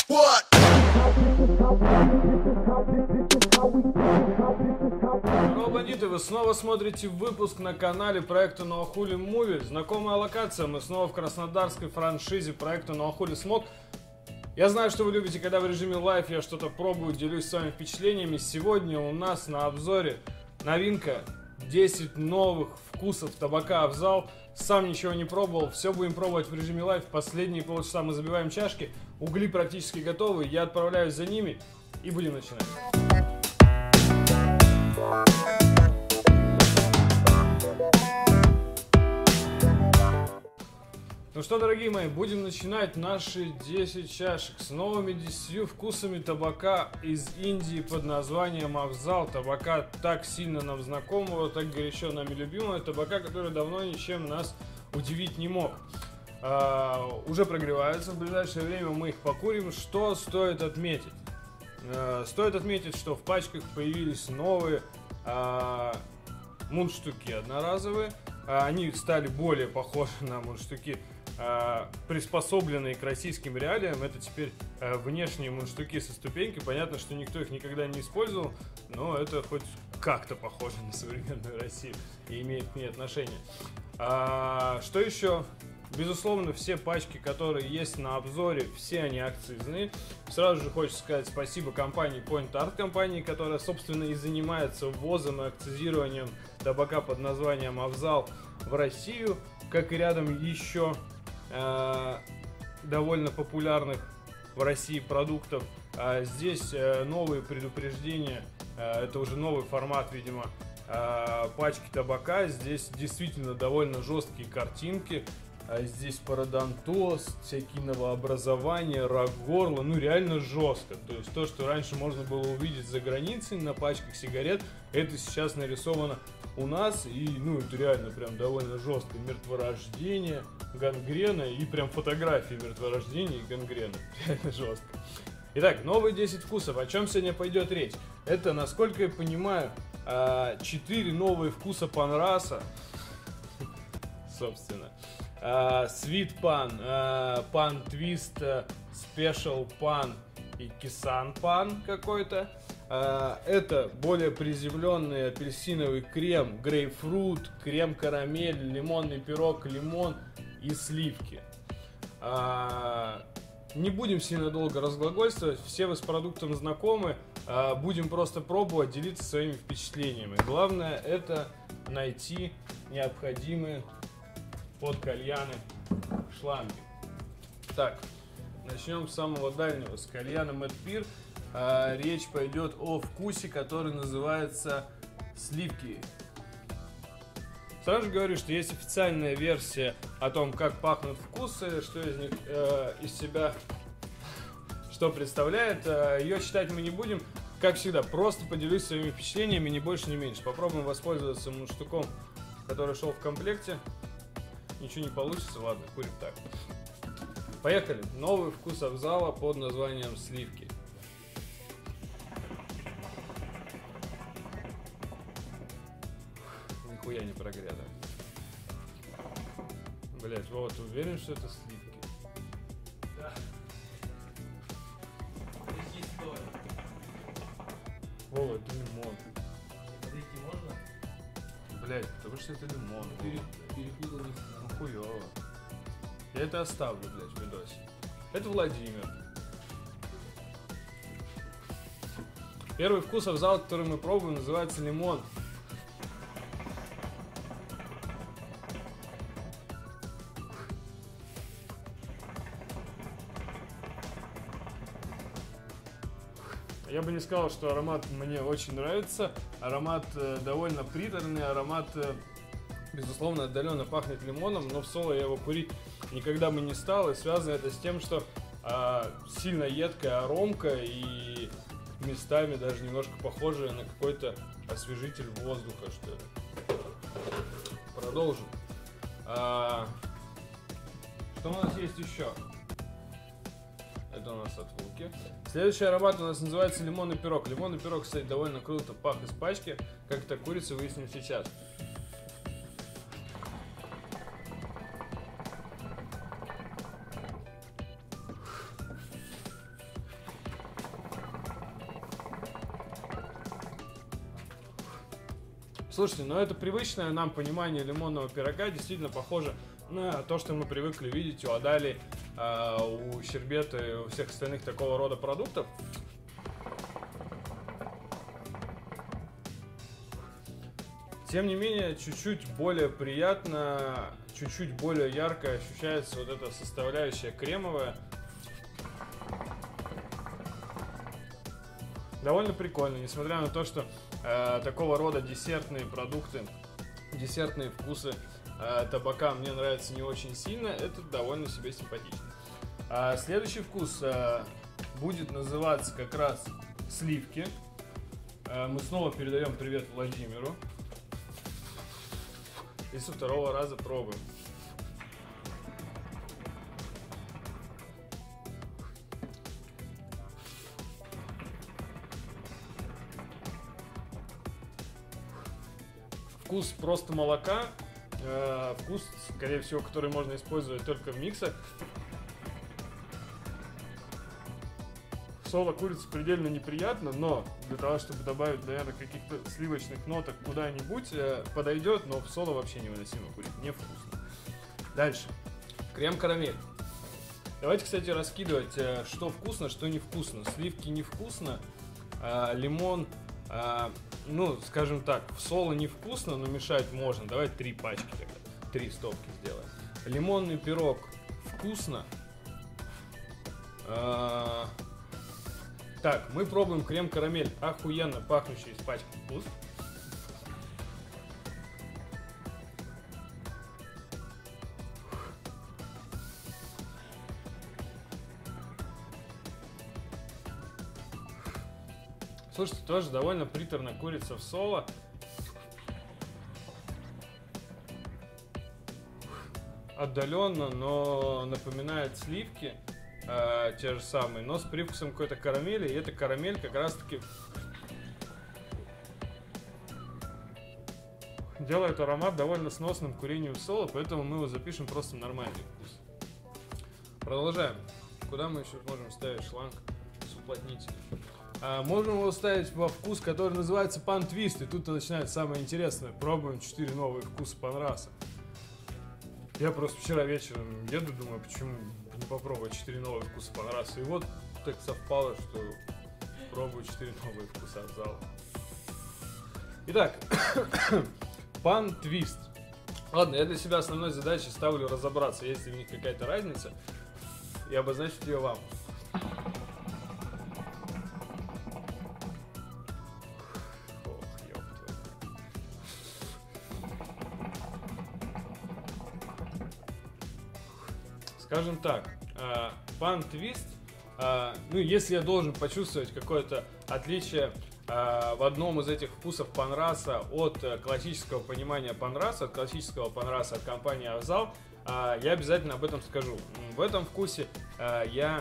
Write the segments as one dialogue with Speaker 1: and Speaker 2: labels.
Speaker 1: Здорово, бандиты! Вы снова смотрите выпуск на канале проекта Нуахули Муви. Знакомая локация, мы снова в краснодарской франшизе проекта Нуахули Смог. Я знаю, что вы любите, когда в режиме лайв я что-то пробую, делюсь с вами впечатлениями. Сегодня у нас на обзоре новинка: 10 новых вкусов табака Афзал. Сам ничего не пробовал, все будем пробовать в режиме лайв. Последние полчаса мы забиваем чашки, угли практически готовы, я отправляюсь за ними и будем начинать. Ну что, дорогие мои, будем начинать наши 10 чашек с новыми 10 вкусами табака из Индии под названием Афзал. Табака так сильно нам знакомого, так горячо нами любимого, табака, который давно ничем нас удивить не мог. Уже прогреваются, в ближайшее время мы их покурим. Что стоит отметить? Стоит отметить, что в пачках появились новые мундштуки одноразовые. Они стали более похожи на мундштуки, приспособленные к российским реалиям. Это теперь внешние мундштуки со ступенькой. Понятно, что никто их никогда не использовал, но это хоть как-то похоже на современную Россию и имеет к ней отношение. Что еще? Безусловно, все пачки, которые есть на обзоре, все они акцизные. Сразу же хочется сказать спасибо компании Point Art, компании, которая, собственно, и занимается ввозом и акцизированием табака под названием Афзал в Россию, как и рядом еще довольно популярных в России продуктов. Здесь новые предупреждения, это уже новый формат, видимо, пачки табака. Здесь действительно довольно жесткие картинки. Здесь пародонтоз, всякие новообразования, рак горла, ну реально жестко. То есть то, что раньше можно было увидеть за границей на пачках сигарет, это сейчас нарисовано у нас. И ну это реально прям довольно жестко. Мертворождение, гангрена и прям фотографии мертворождения и гангрена. Реально жестко. Итак, новые 10 вкусов. О чем сегодня пойдет речь? Это, насколько я понимаю, 4 новые вкуса панраса. Собственно. Sweet Pan, Pan Twist, Special Pan и Kisan Pan какой-то. Это более приземленный апельсиновый крем, грейпфрут, крем-карамель, лимонный пирог, лимон и сливки. Не будем сильно долго разглагольствовать, все вы с продуктом знакомы. Будем просто пробовать, делиться своими впечатлениями. Главное — это найти необходимые под кальяны шланги. Так, начнем с самого дальнего, с кальяна Mad Peer. Речь пойдет о вкусе, который называется сливки. Сразу же говорю, что есть официальная версия о том, как пахнут вкусы, что из них из себя что представляет. Ее читать мы не будем. Как всегда, просто поделюсь своими впечатлениями, ни больше, ни меньше. Попробуем воспользоваться мундштуком, который шел в комплекте. Ничего не получится, ладно, курим так. Поехали. Новый вкус Афзала под названием сливки. Нихуя не прогрето. Блять, Вова, ты уверен, что это сливки? Да. Вова, это лимон.
Speaker 2: Подойти можно?
Speaker 1: Блять, потому что это лимон.
Speaker 2: Перепутал.
Speaker 1: Ну хуёво. Я это оставлю, блять, в видосе. Это Владимир. Первый вкус Афзала, который мы пробуем, называется лимон. Я бы не сказал, что аромат мне очень нравится. Аромат довольно приторный, аромат, безусловно, отдаленно пахнет лимоном, но в соло я его курить никогда бы не стал. И связано это с тем, что сильно едкая аромка и местами даже немножко похожая на какой-то освежитель воздуха, что ли. Продолжим. Что у нас есть еще? Это у нас от Вулки. Следующий аромат у нас называется лимонный пирог. Лимонный пирог, кстати, довольно круто пах из пачки. Как это курица, выясним сейчас. Слушайте, но это привычное нам понимание лимонного пирога действительно похоже на то, что мы привыкли видеть у Адали, у Щербета и у всех остальных такого рода продуктов. Тем не менее, чуть-чуть более приятно, чуть-чуть более ярко ощущается вот эта составляющая кремовая. Довольно прикольно, несмотря на то, что такого рода десертные продукты, десертные вкусы табака мне нравятся не очень сильно, это довольно себе симпатично. Следующий вкус будет называться как раз сливки. Мы снова передаем привет Владимиру. И со второго раза пробуем. Вкус просто молока, вкус, скорее всего, который можно использовать только в миксах. Соло курицы предельно неприятно, но для того, чтобы добавить, наверное, каких-то сливочных ноток куда-нибудь, подойдет, но в соло вообще невыносимо курить, невкусно. Дальше. Крем-карамель. Давайте, кстати, раскидывать, что вкусно, что невкусно. Сливки невкусно, лимон... ну, скажем так, в соло невкусно, но мешать можно. Давай 3 пачки тогда. 3 стопки сделаем. Лимонный пирог вкусно. Так, мы пробуем крем-карамель. Охуенно пахнущий из пачки вкус. Слушайте, тоже довольно приторно курица в соло. Отдаленно, но напоминает сливки, те же самые, но с привкусом какой-то карамели. И эта карамель как раз таки делает аромат довольно сносным к курению в соло, поэтому мы его запишем просто нормальный вкус. Продолжаем. Куда мы еще можем ставить шланг с уплотнителем? Можем его ставить во вкус, который называется пан-твист. И тут начинается самое интересное. Пробуем 4 новые вкуса панраса. Я просто вчера вечером еду, думаю, почему не попробовать 4 новые вкуса панраса. И вот так совпало, что пробую 4 новые вкуса от зала. Итак, пан-твист. Ладно, я для себя основной задачей ставлю разобраться, есть ли в них какая-то разница, и обозначить ее вам. Скажем так, пан-твист, ну, если я должен почувствовать какое-то отличие в одном из этих вкусов панраса от классического понимания панраса, от классического панраса от компании Авзал, я обязательно об этом скажу. В этом вкусе я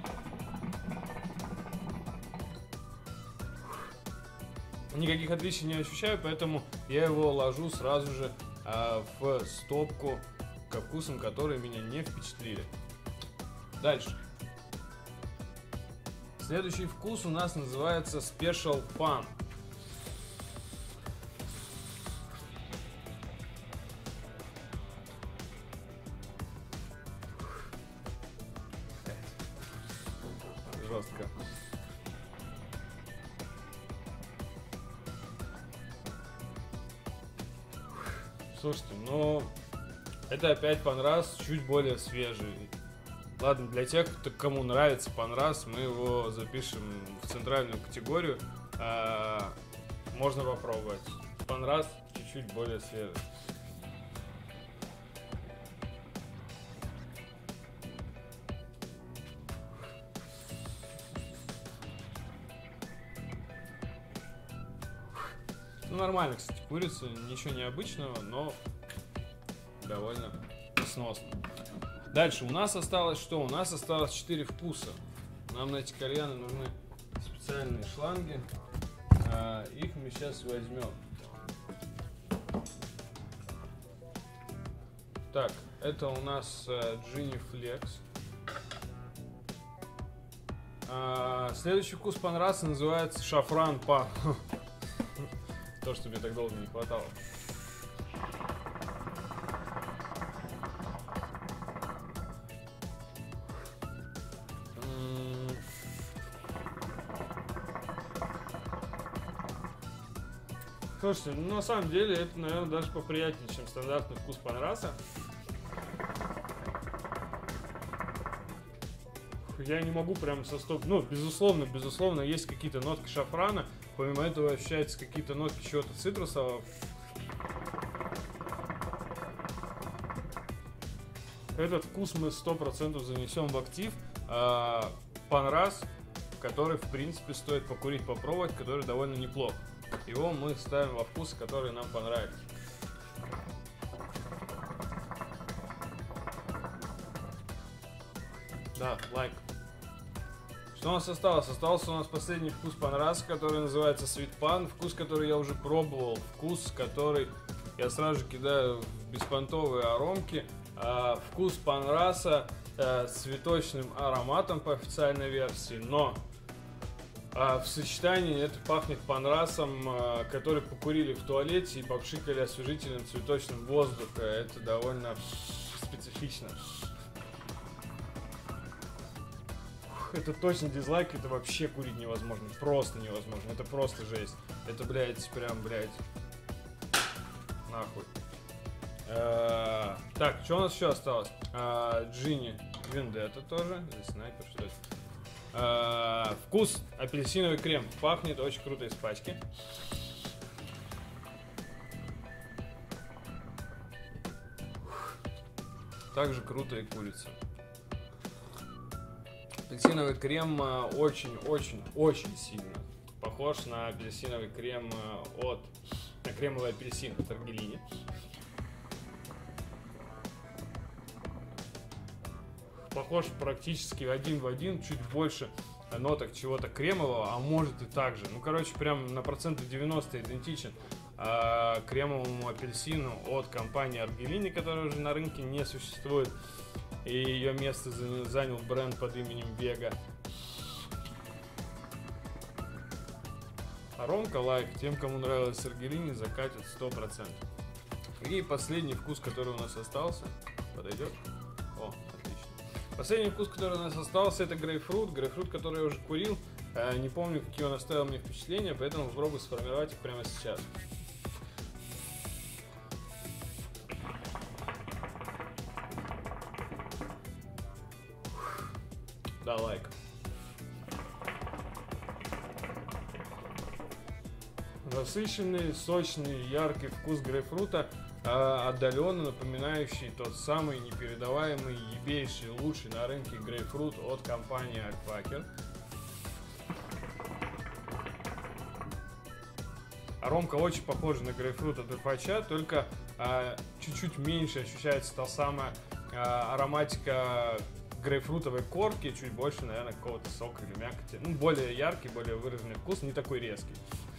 Speaker 1: никаких отличий не ощущаю, поэтому я его ложу сразу же в стопку ко вкусам, которые меня не впечатлили. Дальше. Следующий вкус у нас называется Special Pan. Жестко. Слушайте, ну это опять панрас, чуть более свежий. Ладно, для тех, кому нравится панрас, мы его запишем в центральную категорию. Можно попробовать. Панрас чуть-чуть более свежий. Ну, нормально, кстати, курица, ничего необычного, но довольно сносно. Дальше у нас осталось что? У нас осталось 4 вкуса. Нам на эти кальяны нужны специальные шланги. Их мы сейчас возьмем. Так, это у нас Джинни Флекс. Следующий вкус панраса называется шафран пан. То, что мне так долго не хватало. Слушайте, ну на самом деле это, наверное, даже поприятнее, чем стандартный вкус панраса. Я не могу прям со стоп... Ну, безусловно, есть какие-то нотки шафрана. Помимо этого ощущаются какие-то нотки чего-то цитрусового. Этот вкус мы 100% занесем в актив. Панрас, который, в принципе, стоит покурить, попробовать, который довольно неплох. Его мы ставим во вкусы, которые нам понравились. Да, лайк. Что у нас осталось? Остался у нас последний вкус панраса, который называется Sweet Pan. Вкус, который я уже пробовал. Вкус, который я сразу же кидаю в беспонтовые аромки. Вкус панраса с цветочным ароматом по официальной версии. Но в сочетании это пахнет панрасом, который покурили в туалете и попшикали освежителем цветочным воздуха. Это довольно специфично. Это точно дизлайк, это вообще курить невозможно. Просто невозможно. Это просто жесть. Это, блядь, прям, блядь. Нахуй. Так, что у нас еще осталось? Джинни Вендетта тоже. Здесь снайпер, что это? Вкус апельсиновый крем. Пахнет очень круто из пачки. Также круто и курица. Апельсиновый крем очень сильно похож на апельсиновый крем на кремовый апельсин от Аргелини. Похож практически один в один, чуть больше ноток чего-то кремового, а может и так же. Ну, короче, прям на процентов 90 идентичен кремовому апельсину от компании Аргелини, которая уже на рынке не существует. И ее место занял бренд под именем Vega. Аромка лайк. Тем, кому нравилась Аргелини, закатит 100%. И последний вкус, который у нас остался. Подойдет? О, отлично. Последний вкус, который у нас остался, это грейпфрут. Грейпфрут, который я уже курил. Не помню, какие он оставил мне впечатления, поэтому попробую сформировать их прямо сейчас. Да, лайк. Насыщенный, сочный, яркий вкус грейпфрута, отдаленно напоминающий тот самый непередаваемый, ебейший, лучший на рынке грейпфрут от компании Альфакер. Аромка очень похожа на грейпфрут от Альфача, только чуть-чуть меньше ощущается та самая ароматика грейпфрутовой корки, чуть больше, наверное, какого-то сока или мякоти. Ну, более яркий, более выраженный вкус, не такой резкий.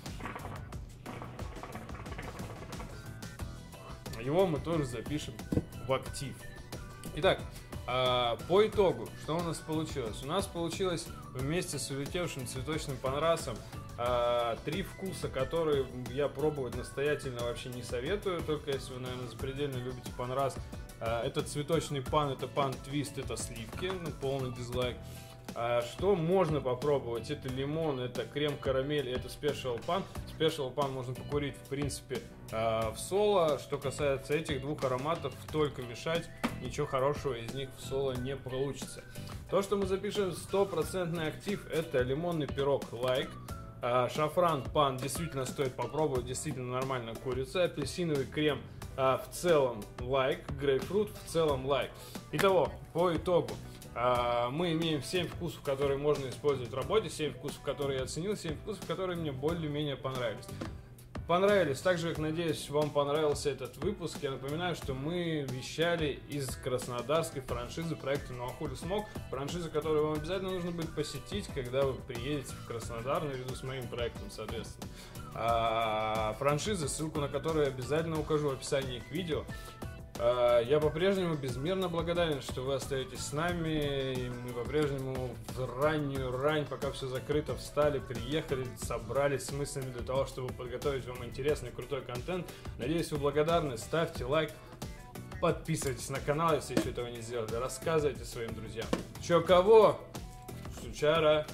Speaker 1: Его мы тоже запишем в актив. Итак, по итогу, что у нас получилось? У нас получилось вместе с улетевшим цветочным панрасом 3 вкуса, которые я пробовать настоятельно вообще не советую, только если вы, наверное, запредельно любите панрас. Это цветочный пан, это пан-твист, это сливки, ну, полный дизлайк. Что можно попробовать? Это лимон, это крем-карамель, это спешиал пан. Спешиал пан можно покурить, в принципе, в соло. Что касается этих двух ароматов, только мешать, ничего хорошего из них в соло не получится. То, что мы запишем 100% актив, это лимонный пирог лайк. Шафран пан действительно стоит попробовать, действительно нормально курица. Апельсиновый крем в целом лайк, грейпфрут в целом лайк. Итого, по итогу, мы имеем 7 вкусов, которые можно использовать в работе, 7 вкусов, которые я оценил, 7 вкусов, которые мне более-менее понравились. Так же, как, надеюсь, вам понравился этот выпуск. Я напоминаю, что мы вещали из краснодарской франшизы проекта No Holy Smoke. Франшиза, которую вам обязательно нужно будет посетить, когда вы приедете в Краснодар, наряду с моим проектом, соответственно. Франшиза, ссылку на которую я обязательно укажу в описании к видео. Я по-прежнему безмерно благодарен, что вы остаетесь с нами, и мы по-прежнему в раннюю рань, пока все закрыто, встали, приехали, собрались с мыслями для того, чтобы подготовить вам интересный, крутой контент. Надеюсь, вы благодарны, ставьте лайк, подписывайтесь на канал, если еще этого не сделали, рассказывайте своим друзьям. Чё кого? Сучара.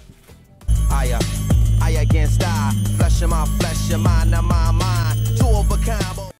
Speaker 3: I against I, flesh in my flesh, your mind, my mind, two of a kind.